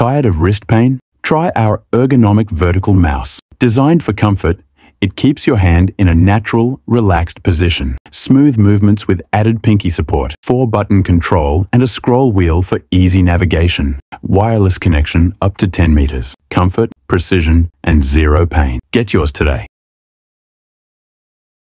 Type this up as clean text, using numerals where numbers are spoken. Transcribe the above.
Tired of wrist pain? Try our ergonomic vertical mouse. Designed for comfort, it keeps your hand in a natural, relaxed position. Smooth movements with added pinky support, 4-button control, and a scroll wheel for easy navigation. Wireless connection up to 10 meters. Comfort, precision, and zero pain. Get yours today.